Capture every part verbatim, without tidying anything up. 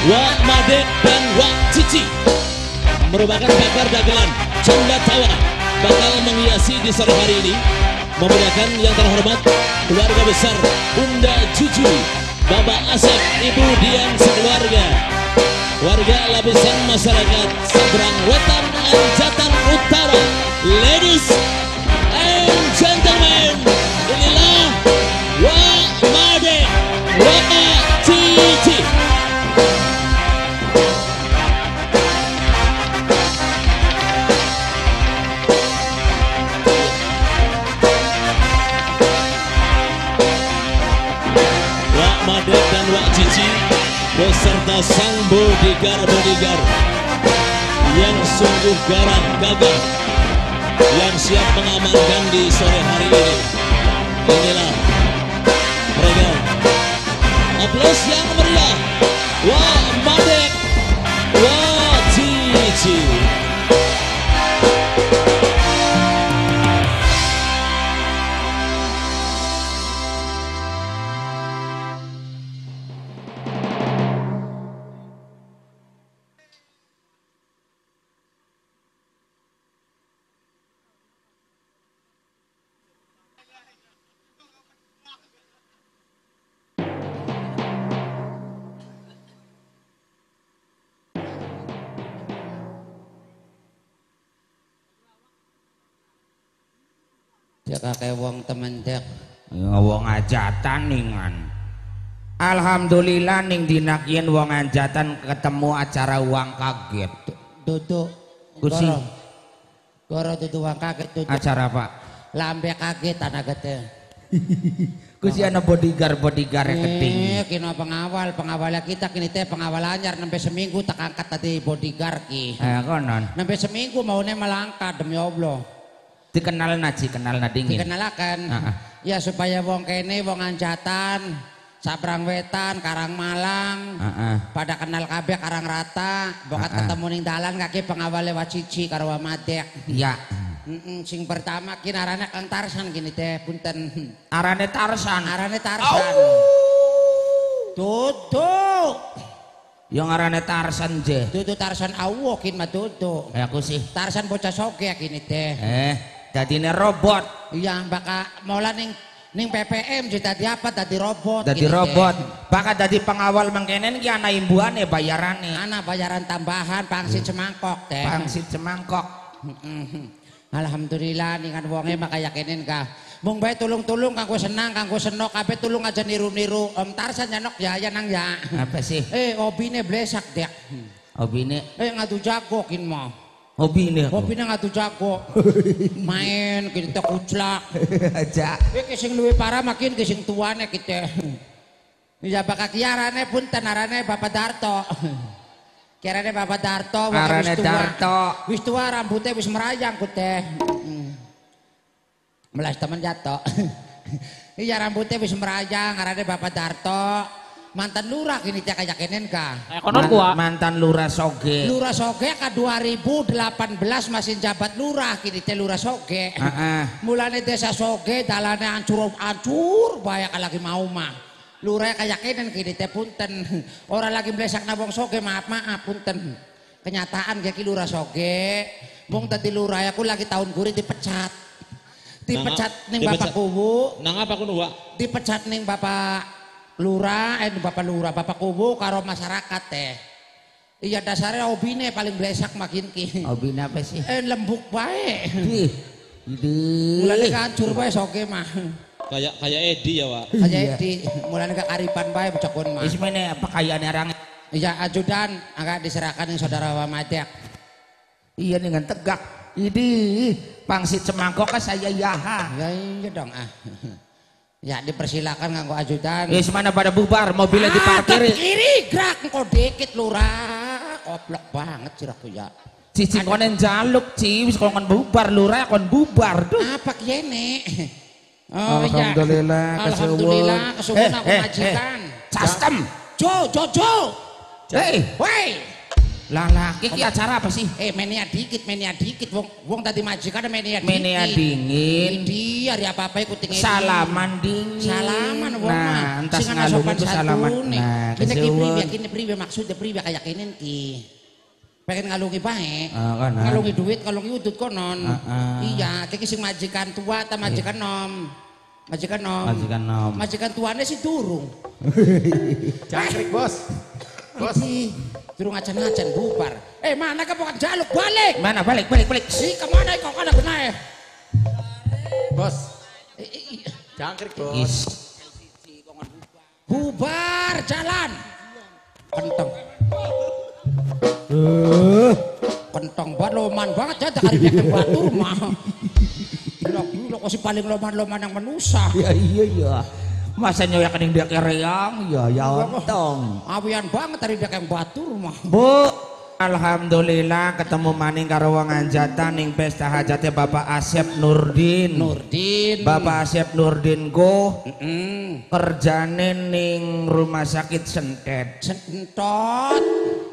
Wak Madek dan Wak Cici merupakan bakar dagelan Canda Tawa bakal menghiasi di sore hari ini, memudahkan yang terhormat keluarga besar Bunda Juju, Bapak Asep, Ibu Dian sekeluarga, warga lapisan masyarakat seberang wetan Anjatan Utara. Ladies and gentlemen, inilah Wak Madek, Wak Cici. Wak Madek dan Wak Cici beserta sang bodyguard-bodyguard yang sungguh garang gagah, yang siap mengamankan di sore hari ini. Inilah mereka. Aplaus yang meriah. Wak Madek, Wak Cici. Ya kakek wong temen dek. Ya wong ajatan ningan. Alhamdulillah ning dinak yen wong ajatan ketemu acara uang kaget. Duduk. Kursi. Goro duduk uang kaget duduk. Acara apa? Lambe kaget anak gede. Kursi ana bodyguard bodyguard keting. Eh, kino pengawal pengawalnya kita kini teh pengawal anyar nembe seminggu tak angkat tadi bodyguard ki. Eh konon. Nembe seminggu maunya melangkah demi Allah. Dikenal naji kenal na dingin. Dikenalakan. Uh-uh. Ya supaya wong kene wong Anjatan, Sabrang Wetan, Karang Malang, uh-uh. pada kenal kabeh Karang Rata, bokat uh-uh. ketemu ning dalan kaki pengawale Wak Cici karo Wak Madek. Iya. Heeh, sing pertama kin arane Kang Tarsan gini teh, punten. Arane Tarsan. Arane Tarsan. Duduk. Yang arane Tarsan je. Duduk Tarsan awo kin mah duduk. Eh aku sih. Tarsan bocah soge gini teh. Eh, dadine robot. Iya, baka mola ning ning P P M jadi tadi apa tadi robot. Dadi robot. Baka dadi pengawal mengkenen ki ana imbuane bayarane. Ana bayaran tambahan pangsit semangkok teh. Pangsit semangkok. Alhamdulillah ningan wonge maka yakinin ka. Mung bae tulung-tulung kanggo senang, kanggo senok kabeh tulung aja niru-niru. Om Tarsan nyanok ya ya nang ya. Apa sih? Eh hobine blesak dek. Hobine? Eh ngadu jago kin mah. Hobine? Hobine ngadu jago. Main kita kuclak. Aja. Eh kising luwih parah makin kising tuane kita. Ya bakal kiarane pun tenarane Bapak Darto. Kiarane Bapak Darto. Arane Darto. Wis tua rambutnya wis merayang ku teh. Melas temen jatuh. Iya rambutnya wis merayang, arane Bapak Darto. Mantan lurah kini cak yakinin ka. Man, mantan lurah soge. Lurah soge ka dua ribu delapan belas masih jabat lurah kini teh lurah soge. Heeh. Mulane desa soge dalane ancur-ancur banyak lagi mau mah. Lurah kayakinin kini teh punten. Orang lagi melesak nabong soge maaf maaf punten. Kenyataan kayak lurah soge. Mung tadi lurah aku lagi tahun guri dipecat. Dipecat ning Bapak Kubu. Nang apa kudu Wak? Dipecat ning Bapak Lurah, eh Bapak Lurah, Bapak Kubu karo masyarakat teh. Iya dasarnya hobine paling blesak makin ki. Hobine apa sih? Eh lembuk bae. Ih. Ide. Mulane kancur bae soge mah. Kayak kayak Edi ya Wak. Kayak Edi, mulane karipan bae bocokun mah. Wis meneh pakayaane arang. Iya ajudan agak diserahkan ning saudara Wak Madek. Iya dengan tegak. Ini pangsit semangkok kan saya yaha. Ya iya dong ah. Ya dipersilakan nganggo ajudan. Eh semana pada bubar mobilnya ah, diparkir. Kiri gerak engko dikit lurah. Koplok banget siraku ya. Cici konen jaluk ci wis kon bubar lurah kon bubar. Duh. Apa kene? Oh alhamdulillah ya. Alhamdulillah kesuwun eh, aku eh, majikan. Eh, custom. Jo, Jo, Jo. Hei, woi. Lah laki ki acara apa sih? Eh menia dikit, menia dikit. Wong wong tadi majikan menia dikit. Menia dingin. Dia hari apa-apa ikut tinggi. Salaman dingin. Salaman wong. Nah, entas ngalung itu salaman. Nah, kini priwe, kini priwe maksudnya priwe kayak kinin ki. Pengen ngalungi bae. Ah, kan, ah. Ngalungi duit, ngalungi udut konon. Ah, ah. Iya, kiki sing majikan tua ta majikan nom. Majikan nom. Majikan nom. Majikan tuane si durung. Jangkrik bos. Bos. Iki durung acan-acan bubar. Eh mana ka bukan jaluk balik. Mana balik balik balik. Si kemana kok kana benae? Bos. Eh, eh, eh. Jangkrik bos. Is. Bubar jalan. Kentong. Uh. Kentong banget loman banget ya dari yang batur mah. Gila gila kok si paling loman-loman yang menusa. Ya iya iya. Masa nyoyak ning dia kereang ya ya ontong. Awian banget dari yang batur mah. Bu, alhamdulillah ketemu maning karo wong anjatan ning pesta hajate Bapak Asep Nurdin. Nurdin. Bapak Asep Nurdin go Mm-mm. kerjane ning rumah sakit Sentet. Sentot.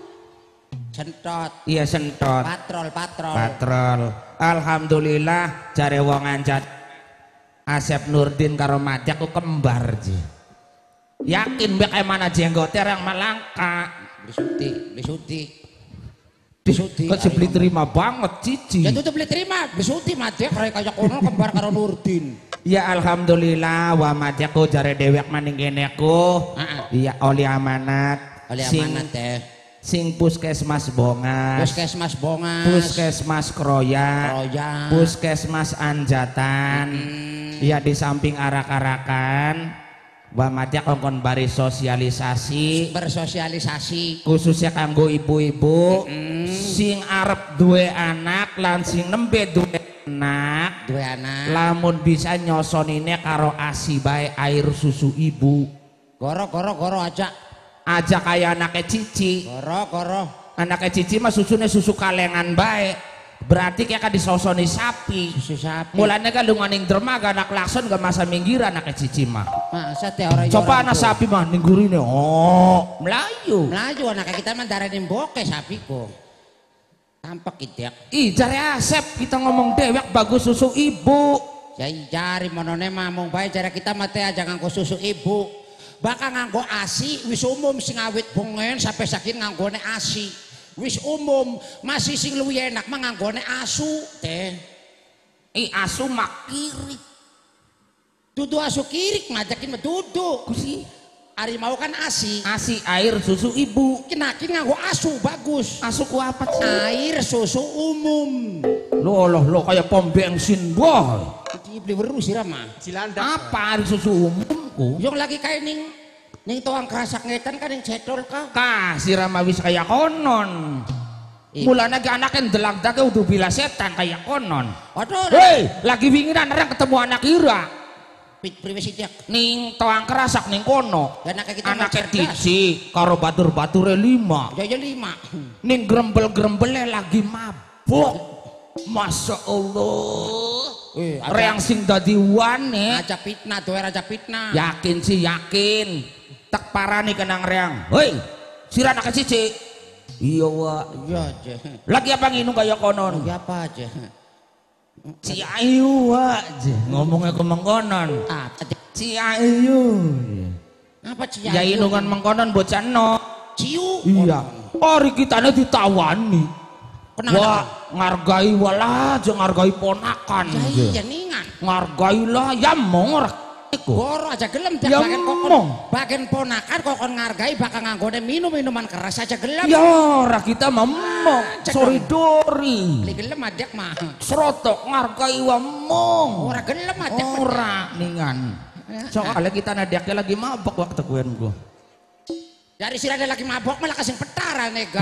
Sentot. Iya Sentot. Patrol, patrol. Patrol. Alhamdulillah jare wong anjat Asep Nurdin karo Madyak ku kembar ji. Yakin mbak emana jenggote yang malangka. Beli suti, beli suti. Beli suti. Kok beli terima banget cici. Ya tuh beli terima, beli suti Madyak kayak kono kembar karo Nurdin. Ya alhamdulillah wa Madyak ku jare dewek maning kene ku. Heeh. Iya oli amanat. Oleh Sing- amanat teh. Sing puskesmas Bongas. Puskesmas Bongas. Puskesmas Kroya. Kroya. Puskesmas Anjatan. Hmm. Ya di samping arak-arakan Mbak Madyak kongkon bari sosialisasi Bersosialisasi. khususnya kanggo ibu-ibu Mm. sing arep duwe anak lan sing nembe duwe anak Dua anak. lamun bisa nyosonine karo asi bae air susu ibu Goro goro goro aja. aja kayak anaknya Cici. Goro goro. Anaknya Cici mah susunya susu kalengan bae. Berarti kayak kan disosoni sapi. Susu sapi. Mulanya kan lu nganing dermaga anak lakson gak masa minggir anaknya Cici mah. Masa teh orang Coba anak sapi mah ninggurine. Oh, Melayu. Melayu anak kita mah daranin boke sapiku. Tampak gitu ya. Ih, jare Asep kita ngomong dewek bagus susu ibu. Jadi jari monone mah mong bae jare kita mah teh aja nganggo susu ibu. Bakal nganggo asi wis umum sing awit bongen sampai saking nganggone asi. Wis umum masih sing luwih enak mah nganggone asu teh. Ih, asu mak kiri. Dudu asu kirik ngajakin mah dudu. Kusi Ari mau kan asi. asi air susu ibu. Kinakin nganggo asu bagus. Asu ku apa sih? Air susu umum. Lo loh lo kayak pom bensin boy. Iki beli weru sih Rama. Cilandak. Apa air susu umumku? Yung lagi kayak ning ning toang kerasak ngetan kan yang cedol ka. Kasih Rama wis kayak konon. Ih. Mulanya ke anak yang delang dake udah bila setan kayak konon. Aduh. Hei, lagi winginan orang ketemu anak ira. Pit privasi jak. Ning toang kerasak ning kono. Dan anak kita Anak mah cerdas. Cici karo batur-bature lima. Jaya lima. Ning grembel-grembele lagi mabuk. Masya Allah. Eh, aja- Reang sing dadi wane. Aja fitnah, doer aja fitnah. Yakin sih yakin. Tak parani kenang reang. Hei, sira anak Cici. Iya wa. Iya aja. Lagi apa nginum kayak konon? Lagi apa aja. Si Ayu wa. Ngomongnya ke mengkonon. Apa aja. Si Ayu. Apa sih Ya inungan mengkonon bocah no. Ciu. Iya. Ori kitanya ditawani. Kenapa? Wah, ngargai wala aja ngargai ponakan. Ya iya ningan. Ngargai lah ya mong iku. Boro aja gelem Ya bagian kokon. mong. Bagian ponakan kokon ngargai bakal nganggone minum minuman keras aja gelem. Ya ora kita memong. cek Sorry dong. dori. Beli gelem adek mah. Serotok ngargai wa mong. Ora gelem adek. Ora ningan. Soalnya kita nadaknya lagi mabok waktu kuen gua. Dari sini ada lagi mabok malah kasih petara nega.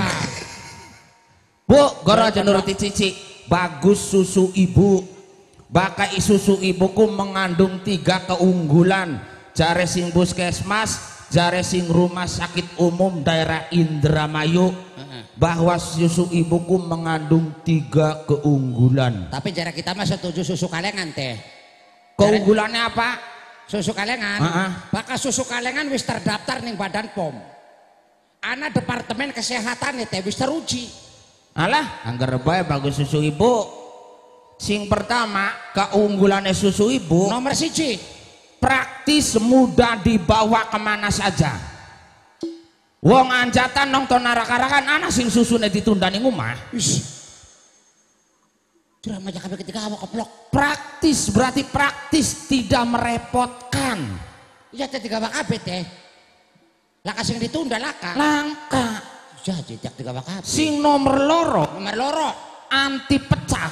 Bu, goro aja nuruti Cici. Bagus susu ibu. Bakai susu ibuku mengandung tiga keunggulan. Jare sing puskesmas, jare sing rumah sakit umum daerah Indramayu. Bahwa susu ibuku mengandung tiga keunggulan. Tapi jarak kita mah setuju susu kalengan teh. Keunggulannya apa? Susu kalengan. Heeh. Bakal susu kalengan wis terdaftar ning Badan P O M. Anak departemen kesehatan teh wis teruji. Alah, anggar bae bagus susu ibu. Sing pertama, keunggulannya susu ibu Nomor siji, praktis, mudah dibawa kemana saja. Wong anjatan nonton arak-arakan anak sing susune ditunda ning omah. Ish. Curang aja kabeh ketika awak keplok. Praktis berarti praktis, tidak merepotkan. Iya teh tiga kabeh teh. Laka sing ditunda laka. Langka. Ya jejak tiga kabeh. Sing nomor loro Nomor loro, anti pecah.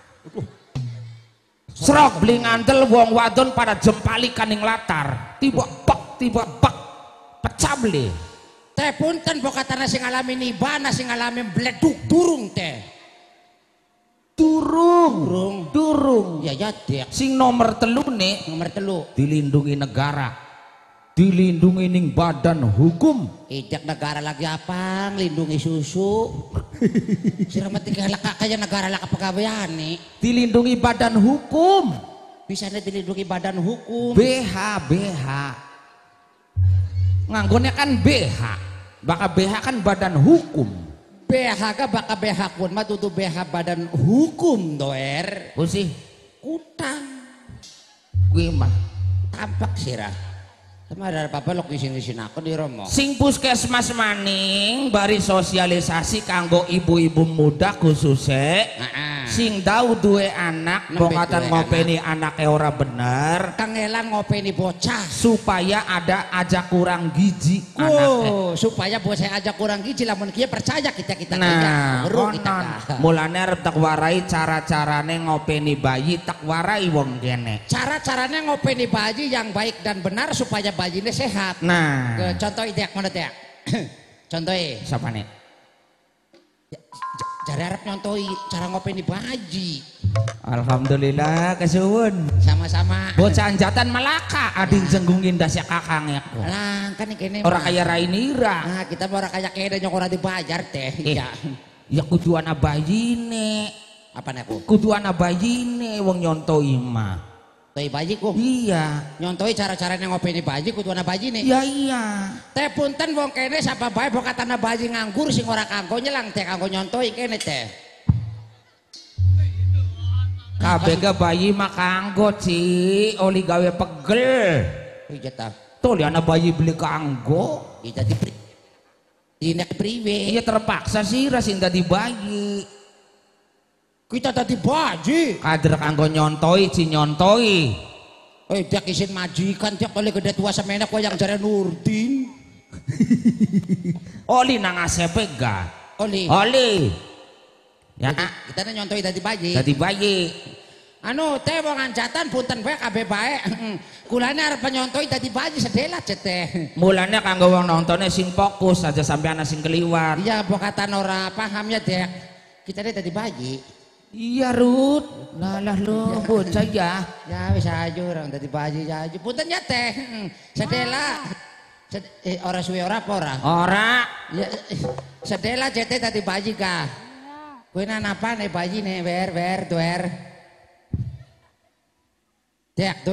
Serok beli ngandel wong wadon pada jempali kaning latar. Tiba bak, tiba bak. Pecah beli. teh punten bokatana sing alami nibana sing alami bleduk durung teh. Durung. Durung. Durung. Ya ya dek. Sing nomor telu nih Nomor telu. dilindungi negara. Dilindungi ning badan hukum. Ijak negara lagi apa? Ngelindungi susu. Siramat tiga laka kayak negara laka pegawaian nih. Dilindungi badan hukum. Bisa nih dilindungi badan hukum. B H B H. Nganggonnya kan B H. Baka B H kan badan hukum. B H ka baka B H kun mah tutu B H badan hukum doer. Oh sih, Utang. gue mah. Tampak sirah. Sama ada apa-apa lo kisin-kisin aku di Romo. Sing puskesmas maning bari sosialisasi kanggo ibu-ibu muda khususnya. Heeh. Sing tahu duwe anak, Nembe bokatan duwe ngopeni anaknya ora bener, Kangelan ngopeni bocah. supaya ada aja kurang gizi anaknya. Oh, supaya bocah aja kurang gizi lamun kieu percaya kita-kita Nah, Beru kita. konon dah. mulane arep tak warai cara-carane ngopeni bayi, tak warai wong kene. Cara-caranya ngopeni bayi yang baik dan benar supaya bayinya sehat. Nah, Ke contoh ide mana teh? Contohnya, siapa nih? cari harap nyontohi cara ngopeni bayi. Alhamdulillah kesuwun. Sama-sama. Bocah anjatan Malaka ading jenggungin dasya kakang ya. Lang kan kene. Orang kaya Rainira. Nah, kita mau orang kaya kene nyok ora dibayar teh. Eh, Ya. ya kudu ana bayine. Apa nih aku? Kudu ana bayine wong nyontoi mah. Toy bayi ku. Iya. Nyontohi cara-caranya ngopeni bayi kudu ana bayi nih. Iya iya. Teh punten wong kene sapa bae bokatana bayi nganggur sing ora kanggo nyelang teh kanggo nyontohi kene teh. Kabeh ga bayi mah kanggo ci, oli gawe pegel. Iya ta. Tuh li ana bayi beli kanggo. Kita di pri. Dinek priwe. Iya terpaksa sih rasin tadi bayi. Kita tadi bayi. Kader kanggo nyontoi ci nyontoi. Eh dia kisin majikan tiap kali gede tua semena kau yang jare Nurdin. Oli nang asepe ga. Oli. Oli. Ya, Kita nih nyontohi tadi bayi. tadi bayi. Anu teh wong anjatan punten bae kabeh bae. Kulane arep nyontohi tadi bayi sedela teh. Mulanya kanggo wong nontonnya sing fokus aja sampai anak sing keliwat. Iya bokatan ora paham ya dek. Kita nih tadi bayi. Iya Rut, lalah lo bocah ya. Ya wis aja orang tadi bayi aja. Punten ya teh. Sedela. Sed, eh, ora suwe ora apa ora? Ora, Ya, eh, sedela jete tadi bayi kah? Kue apa nih bayi nih wer wer duer. Dek tuh.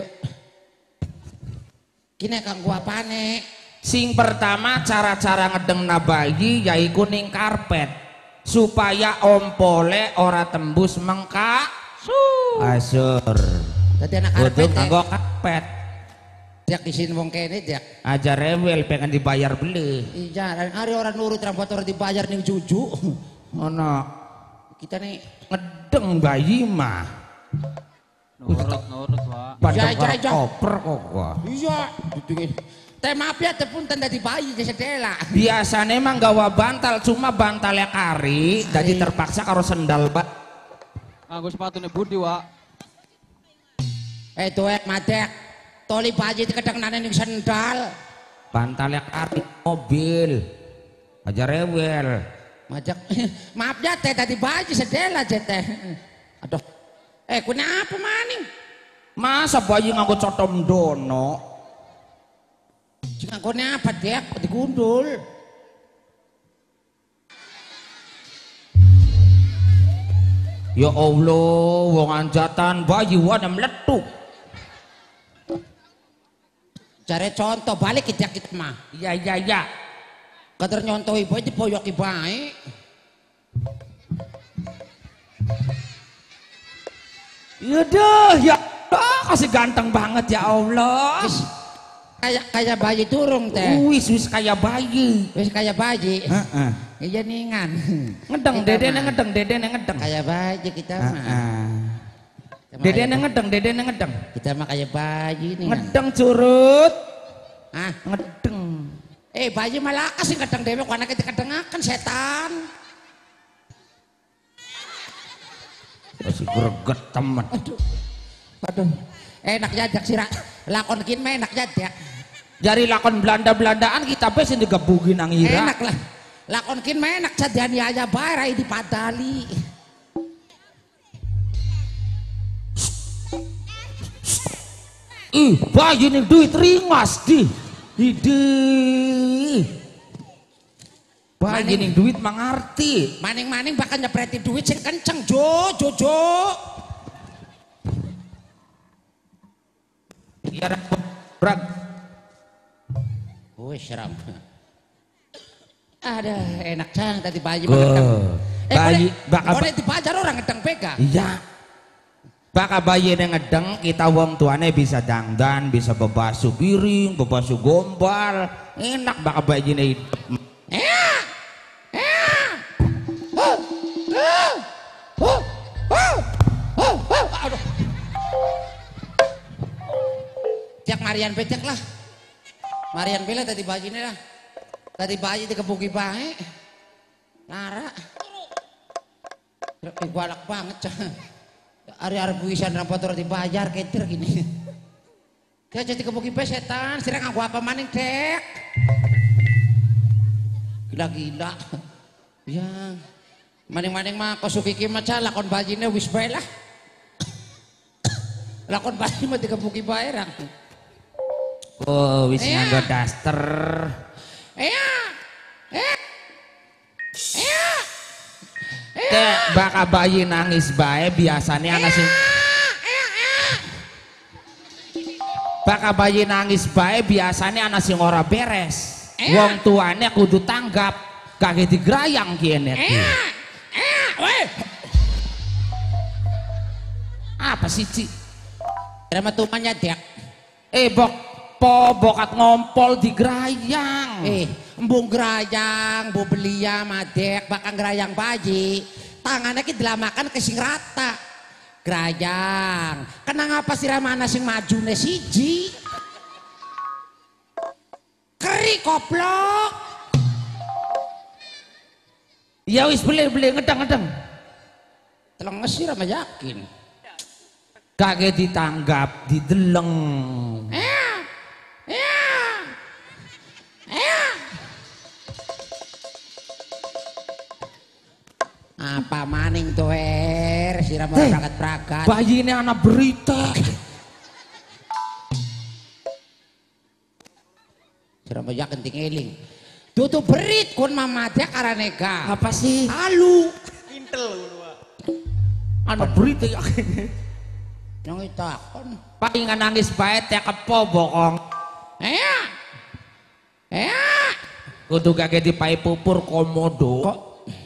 Kini kanggo apa nih? sing pertama cara-cara ngedeng bayi yaiku ning karpet supaya ompole ora tembus mengka. Asur. Tadi anak Kudu karpet kanggo dek. karpet. Dek isin wong kene dek. Aja rewel pengen dibayar beli. Iya, dan hari orang nurut rambut orang dibayar nih juju. Ono Kita nih ngedeng bayi mah. Nurut, nurut, Pak. Pada Ya, ya, ya. koper kok gua. iya ditungguin. Teh maaf ya teh punten tadi bayi di sedela. Biasanya emang gawa bantal cuma bantalnya kari jadi terpaksa karo sendal ba. Nganggo sepatune Budi, Wak. Eh tuh madek. Toli bayi di kedang nane ning sendal. Bantalnya kari mobil. Aja rewel. Majak, maaf ya teh tadi bayi sedela aja teh. Aduh, eh kenapa maning? Masa bayi nganggo cotom dono? Jangan kau apa dia digundul. Ya Allah, wong anjatan bayi wana meletup. Cari contoh balik kita kita mah. Iya iya iya. Kader nyontohi bae diboyoki bae. Yaduh, ya Allah, kasih ganteng banget ya Allah. Wis kayak kayak bayi durung teh. Wis wis kayak bayi. Wis kayak bayi. Heeh. Iya ningan. Ngedeng Kita dedene mah ngedeng dedene ngedeng. kayak bayi kita mah. Heeh. Kita mah Dedene kayak- ngedeng dedene ngedeng. Kita mah kayak bayi ningan. Ngedeng curut. Ah, Ngedeng. eh bayi malakas sing kadang dhewe kok anake dikedengaken setan. Masih greget temen. Aduh. Aduh. Enak jadak sih Rak. Lakon kin mah enak jadak. Jari lakon Belanda-Belandaan kita bes yang digebugin nang ira. Enak lah. Lakon kin mah enak jadian aja bae rai dipadali. Ih, bayi nih duit ringas di. Hidih. Bayi Maning. nih duit mengerti. Maning-maning bakal nyepreti duit sing kenceng jo jo jo. Iya berat. Wih seram. Ada enak cang tadi bayi Go. ngedeng. Eh Bayi boleh, bakal boleh dipajar orang ngedeng pega. Iya. Baka bayi yang ngedeng kita wong tuane bisa dangdan, bisa bebasu piring, bebasu gombal. Enak baka bayi ini hidup. Eh, eh, oh, oh, oh, oh, oh, oh, aduh. Cek Marian becek lah. Marian bela tadi bayi ini lah. Tadi bayi dikebuki bae. Lara. Ih, galak banget cah. Hari-hari buisan rampot ora dibayar ketir gini. Dia jadi kebuki bae setan, sirang aku apa maning dek. Gila-gila. Ya. Maning-maning mah kosuki ki maca lakon bajine wis bae lah. Lakon bayi mah dikebuki bae rang. Oh, wis Iya. nganggo daster. Iya. Eh. Iya. Teh baka bayi nangis bae biasanya anak sing Baka bayi nangis bae biasanya anak sing ora beres. Iya. Wong tuane kudu tanggap, kagak digerayang kene. Iya. Iya. Weh. Apa sih, Ci? Drama tumannya dek. Eh, bok po bokat ngompol digerayang. Eh, embung gerayang, bu belia madek, bakal gerayang bayi. Tangannya ki dilamakan ke sing rata. Gerayang. Kenang apa sih ramana sing maju ne siji? Keri koplok. Ya wis beli-beli ngedang-ngedang. Telenges sih rama yakin. Kagak ditanggap, dideleng. Eh, eh, eh. Apa maning tuh er, si rama Hei, pragat-pragat. Bayi ini anak berita. Si rama yakin tingeling. Tutu berit kun mamadek karanega. Apa sih? Alu. Anak berita ya. Yang itakon. Palingan nangis bae teh kepo bokong. Eh, eh. Kudu kagak dipai pupur komodo. Kok?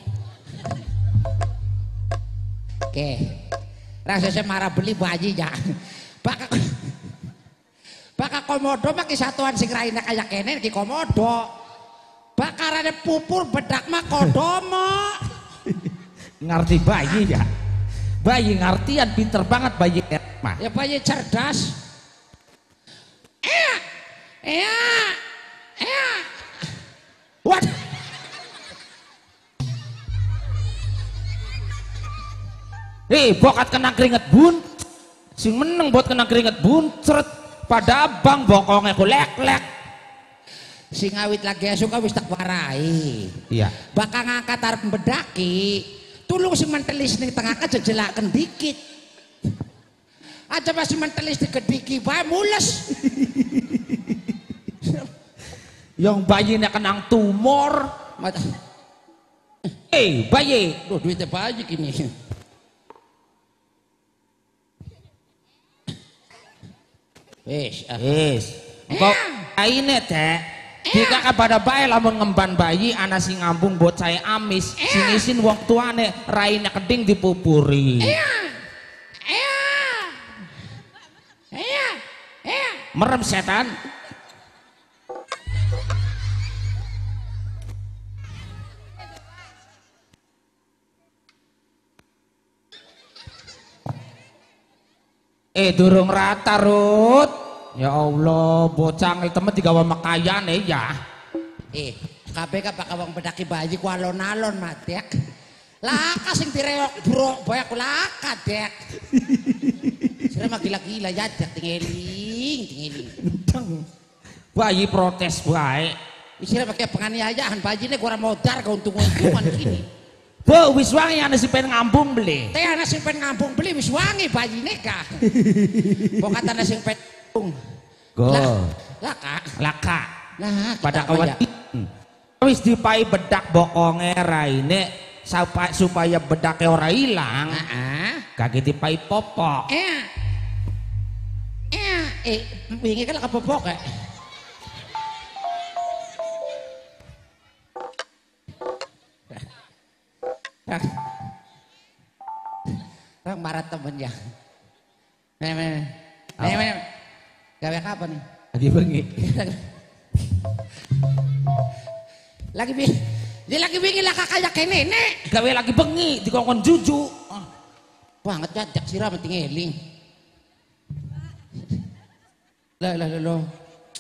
Oke. Rasa saya marah beli bayi ya. Baka Baka komodo maki satuan sing raine kayak kene iki komodo. Bakarane pupur bedak mah kodomo. Ngerti bayi ya. Bayi ngartian pinter banget bayi mah. Ya bayi cerdas. Eh, eh, eh. Waduh. Eh, bokat kena keringet bun. Sing meneng buat kena keringet bun. Ceret pada abang bokongnya ku lek-lek. Sing awit lagi suka wis tak warai. Iya. Bakal ngangkat arep bedaki. Tulung sing mentelis ning tengah ka jejelaken dikit. Aja masih mentelis di kediki bae mules. Yang bayinya kenang tumor. Mata. Eh, bayi. Duh duitnya bayi gini. Wis, ah. Yes. Kau ini teh Jika kepada bae lamun ngemban bayi ana sing ngambung bocah amis, sing isin wong tuane raine keding dipupuri. Iya. Iya. Iya. Iya. Merem setan. Eh durung rata Rut. Ya Allah, bocah ngel temen digawa makayane ya. Eh, kabeh ka bakal wong bedaki bayi ku alon-alon matek. Laka sing direok bro, boy aku laka dek. Sira mah gila-gila ya dek tingeling, tingeling. Ndang. Bayi protes bae. Sira pakai penganiayaan bajine gua ora modar keuntung-untungan gini. Bu, wis wangi ana sing pengen ngambung beli. Teh ana sing pengen ngambung beli wis wangi bajine ka. Pokoknya sing pengen Go. Laka. Laka. Nah, Pada kawan wis dipai bedak bokonge raine supaya supaya bedake ora ilang. Heeh. Kage dipai popok. Eh. Eh, eh wingi kan laka popok eh. Orang marah temen ya. Meh meh. Meh meh. Gawe kapan nih? Lagi bengi. Lagi bi. Dia lagi bingi lah kakak kayak nenek. Gawe lagi bengi dikongkon juju. Oh, banget jajak sirah mati ngeling. Lah lah lah lah.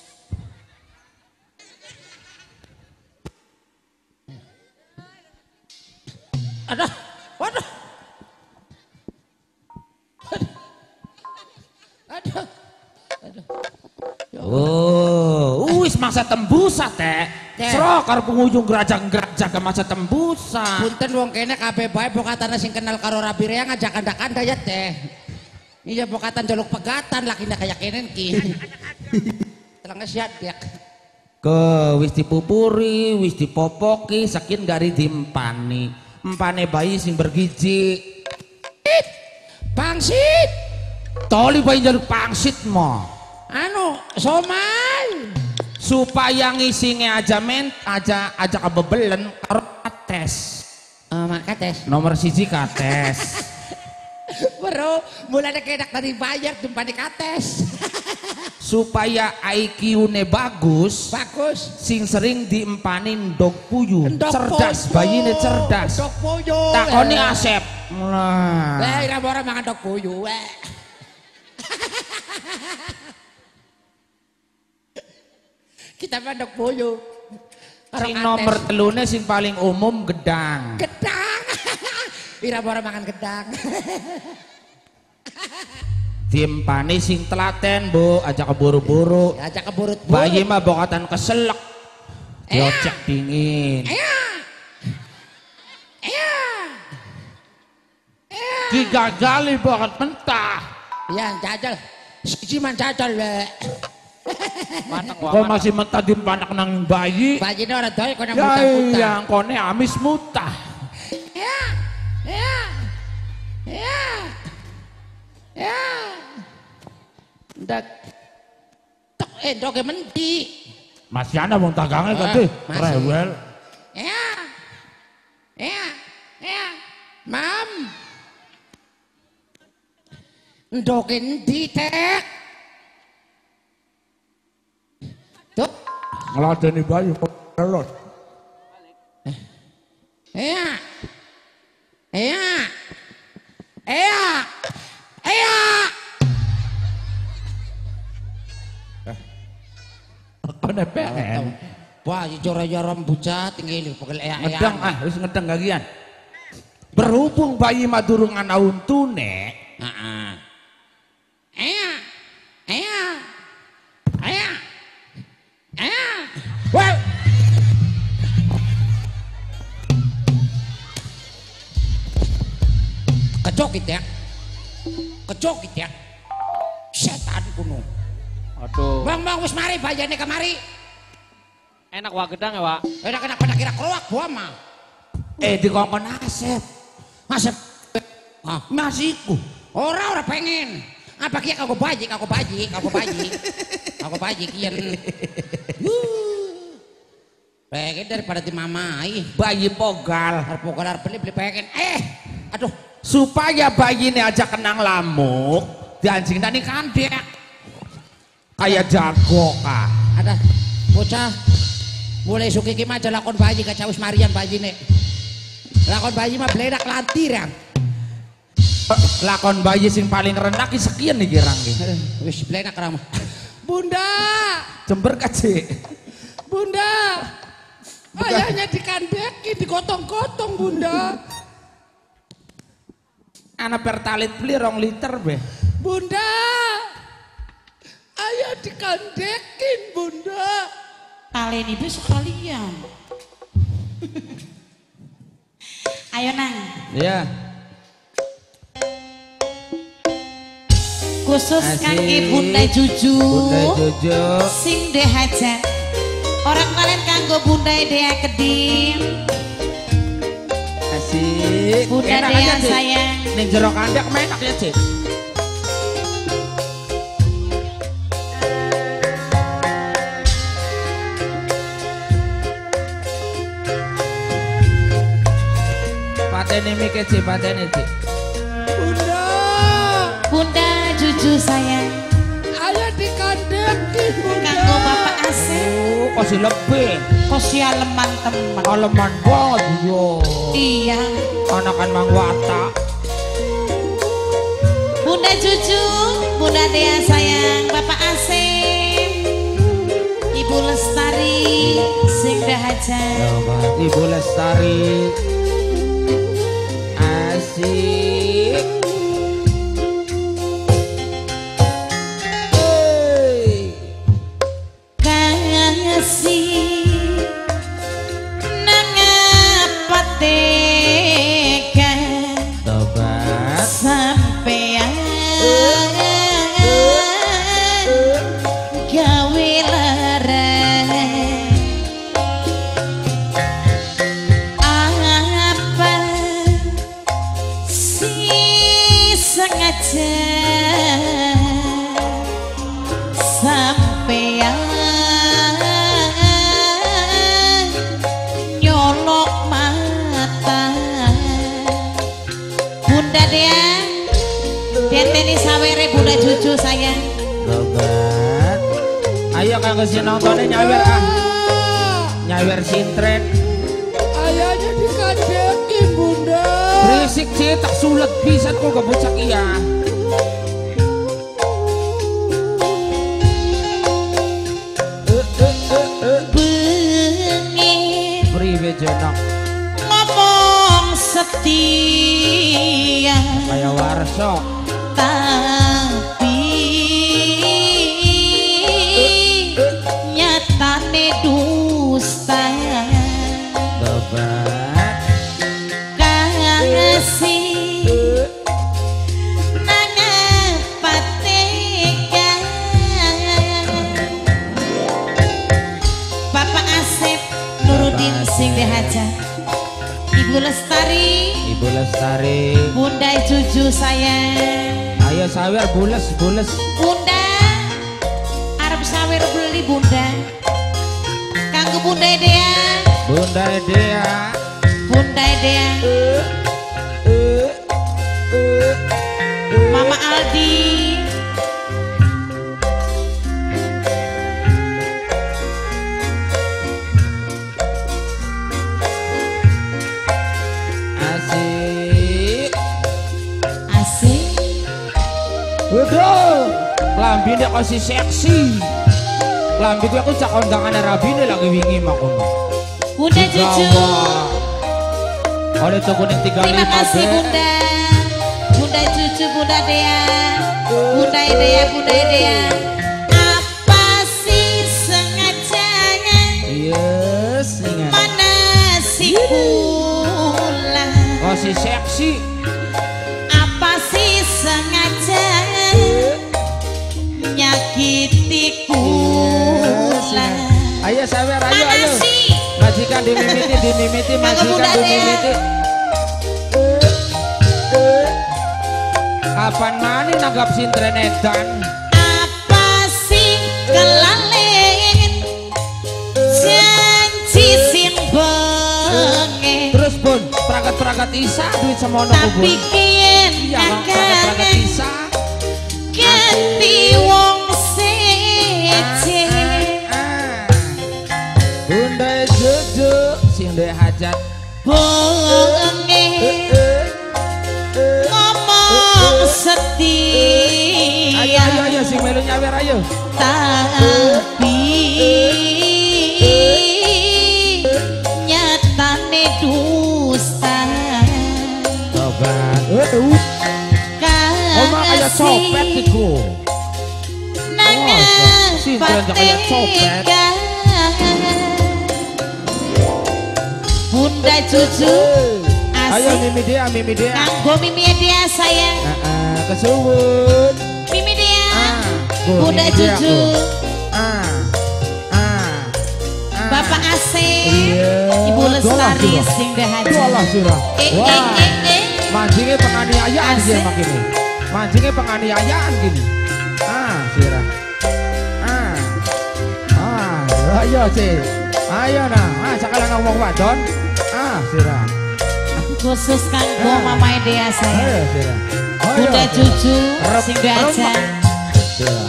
Ada, waduh. Aduh. Aduh. Oh, wis masa tembusa teh. Teh. Serokar pengunjung gerajang-gerajang ke masa tembusa. Punten wong kene kabeh bae pokatana sing kenal karo Rabi Rea ngajak-andakan ya teh. Iya pokatan jaluk pegatan lakina kaya kenen ki. Telang siat ya. Ke wis dipupuri, wis dipopoki, sakin gari dimpani. Empane bayi sing bergizi. Pangsit. Toli bayi jaluk pangsit mo. Anu, somai. Supaya ngisinge aja men, aja aja kebebelen karo kates. Oh, mak kates. Nomor siji kates. Bro, mulai kedak dari bayar tumpah di kates. Supaya I Q-ne bagus, Bagus. sing sering diempanin dog puyuh. Endok Cerdas, puyuh. bayine cerdas. Endok puyuh. Takoni Asep. Nah. Eh, ira ora mangan endok puyuh. Eh. Kita mandok puyuh. Karo Sing kates. nomor telune sing paling umum gedang. Gedang. Ira ora mangan gedang. Diempani sing telaten, Bu, aja keburu-buru. Ajak keburut Bayi mah bokatan keselek. Iya. Diocek dingin. Iya. Iya. Iya. Digagali bokat mentah. Iya, jajal. Siji man jajal le. Panak Kok wah. masih mentah dimpanak nang bayi? Bajine ora doy kono Ya muta-muta. yang kone amis mutah. Iya. Iya. Iya. Iya. Ndak. Tok eh doge menti. Masih ana wong dagange Ah, gede. masih. Rewel. Iya. Iya. Iya. Mam. Doge endi tek? Tuh. Ngladeni bayi kok telot. Iya. Iya. Iya. Iya. Kone pengen. Wah, jora-jora bucat tinggal pegel ea Ngedang ah, wis ngedang gagian. Berhubung bayi madurung ana untune, Heeh. Iya. Iya. Iya. Iya. wah, Kejokit ya. Kejokit ya. Setan kuno. Aduh. Bang, bang, wis mari bajane kemari. Enak wah gedang ya, Wak. Enak enak pada kira keluak gua mah. eh dikongkon Asep. Asep. Ah, Masiku. ora ora pengen. Apa kia kagok baji, kagok baji, kagok baji. Kagok baji kian. Wuh. Pengen daripada dimamai. Bayi pogal. Arep pogal arep beli beli pengen. Eh, aduh. Supaya bayi ini aja kenang lamuk, dianjing tani kandek. Kayak jago kah. Ada bocah mulai suki ki aja lakon bayi ka Cawis Marian bayi nek. Lakon bayi mah bledak lantir ya. Lakon bayi sing paling rendah ki sekian nih kirang ki. Wis bledak ramah. Bunda, Jember kace. Bunda. Ayahnya dikandeki, digotong-gotong Bunda. Anak pertalit beli rong liter be. Bunda. Ayah dikandekin Bunda. Kalian ibu sekalian. Ayo nang. Iya. Khusus Asik. kangge Bunda Juju. Bunda Juju. Sing deh hajat. Orang kalian kanggo Bunda Dea Kedim. Asik. Bunda Enak Dea aja, Cik. sayang. Ning jero kandek enak ya, Cik. Pateni mike, Cik, pateni, Cik. Bunda. Bunda Juju sayang. Ayah dikandekin Bunda. Kanggo Bapak Asep. Oh, kasih lebih. Kosia leman temen. Aleman banget yo. Iya. Anakan Mang Wata. Bunda Juju, Bunda Dea sayang, Bapak Asep, Ibu Lestari, sing dahajat. Ibu Lestari. Asik. Hey. Kasih nangapa tega Tobat. sampean gawe larang. Apa sih sengaja sampean nyolok mata. Bunda Dea, denteni sawere Bunda Juju sayang. Tobat. Ayo kanggo si nontonnya nyawer ah. Nyawer sintren. Ayahnya dikandekin Bunda. Berisik sih tak sulet bisa kok gak bocak iya. Bengin Priwe jenok ngomong setia kayak warso. tapi nyatane dusta. Tobat. Kasih nangapa tega. Bapak Asep Nurudin sing dihajat, Ibu Lestari, Ibu Lestari. Bunda Juju sayang. Ayo sawer bules bules. Bunda arep sawer beli Bunda. Kanggo Bunda Dea, Bunda Dea. Bunda Dea, Mama Aldi. Asik. Asik. Waduh, lambi dia kasih seksi. Lambi gue aku cak kondangan Rabine lagi wingi makono. Bunda Juju. Oleh toko yang tiga Terima lima kasih Bunda. Bunda Juju, Bunda Dea, Bunda Dea, Bunda Dea. Apa sih sengajanya? Yes, ingat. Mana si pula? Oh si seksi. Apa sih sengaja nyakiti kula? Ayo sawer, ayo Mana ayo. sih? Majikan dimimiti, dimimiti, Kanggo majikan Bunda Dea. dimimiti. Kapan mani nanggap sintren edan? Apa sih kelalen janji bengi Terus Bun, perangkat-perangkat Isa duit semono ku Bun. tapi kien Iya Bang, perangkat-perangkat akan Isa. ganti wong siji Bunda Jojo sing duwe hajat. bengi ngomong setia Ayo ayo ayo sing melu nyawer ayo. tapi nyatane dusta Coba. Aduh. Oma kaya copet iku. Nangis Sinten kaya copet. Bunda Cucu Ayo asik Mimi dia, Mimi dia. kanggo Mimi dia sayang Heeh, kesuwun. Mimi dia Ah, Bunda Mimi dia, Cucu Bu. Ah. Ah. Ah. Bapak Asik Iya. Ibu Lestari Dolah, Dolah. sing dahaja Dolah, Surah. eh eh Wah. eh eh Mancingnya penganiayaan Asik. dia makini. Mancingnya penganiayaan gini. Ah, Sirah. Ah. Ah, ayo sih. Ayo nah, ah sekarang ngomong wadon. Ah, Sirah. khusus kanggo Ah. Mama Dea sayang Ayo, Sirah. Ayo, Bunda Sirah. Cucu Rep- sing dahaja remak. Sirah.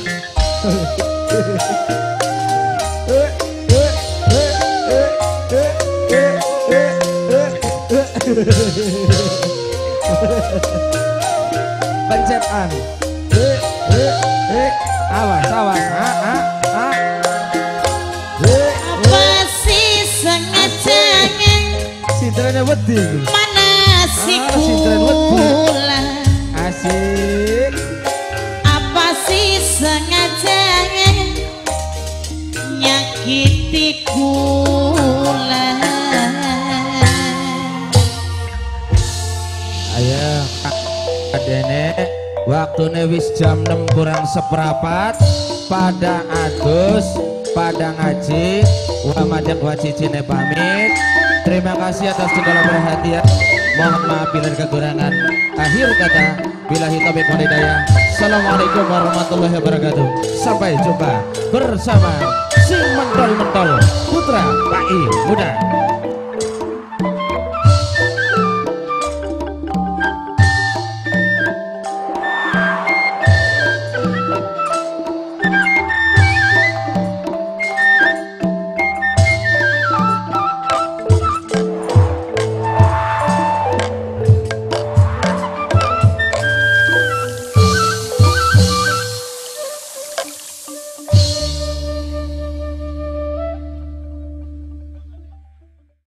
Eh, eh, eh, eh, eh, eh, eh, eh. Pencetan. Eh, eh, eh. Awas, awas. Ah, ah, ah. Eh, apa sih sengaja sinternya wedi. mana si Ah, sinten wedi. kula Asik. apa sih sengaja nyakiti kula Ayo, adene waktune wis jam enam kurang seperempat pada adus pada ngaji wa majak wa cicine pamit. Terima kasih atas segala perhatian. Mohon maaf bila ada kekurangan. Akhir kata, billahi taufiq wal hidayah. Assalamualaikum warahmatullahi wabarakatuh. Sampai jumpa bersama si mentol-mentol putra P A I Muda.